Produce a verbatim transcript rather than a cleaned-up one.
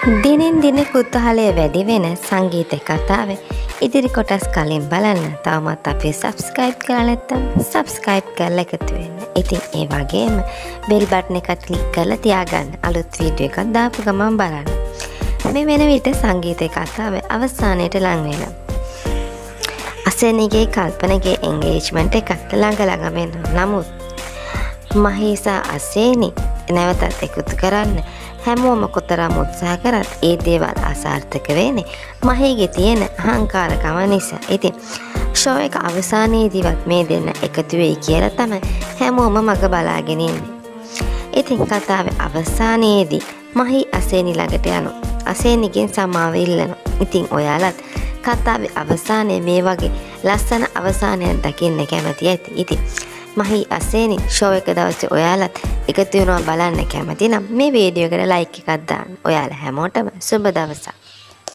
දිනෙන් දින කුතුහලය වැඩි වෙන සංගීත කතාවේ ඉදිරි කොටස් කලින් බලන්න තවමත් අපි subscribe කරලා නැත්නම් subscribe කරලා එකතු වෙන්න. ඉතින් ඒ වගේම bell button එක click කරලා තියාගන්න අලුත් වීඩියෝ එකක් දාපු ගමන් බලන්න. මේ වෙන විට සංගීත කතාවේ අවසානයට ලං වෙනවා. අසෙනිගේ කල්පනගේ engagement එකත් ළඟ ළඟ වෙනවා. නමුත් මහේසා අසේනි නැවතත් එකතු කරන්න හැමෝම කොතරම් උත්සාහ කරත් ඒ දේවල් අසාර්ථක වෙන්නේ මහේගේ තියෙන අහංකාරකම නිසා. ඉතින් ෂෝ එක අවසානයේදීවත් මේ දෙන්න එකතු වෙයි කියලා තමයි හැමෝම මග බලාගෙන ඉන්නේ. ඉතින් කතාවේ අවසානයේදී මහී අසේනි ළඟට යනවා. අසේනිගෙන් සමාව ඉල්ලනවා. ඉතින් ඔයාලත් කතාවේ අවසානයේ මේ වගේ ලස්සන අවසානයක් දකින්න කැමති ඇති. ඉතින් මහී අසේනි ෂෝ එක දවසේ ඔයාලත් එකතු වෙනවා බලන්න කැමති නම් මේ වීඩියෝ එකට ලයික් එකක් දාන්න. ඔයාලා හැමෝටම සුබ දවසක්.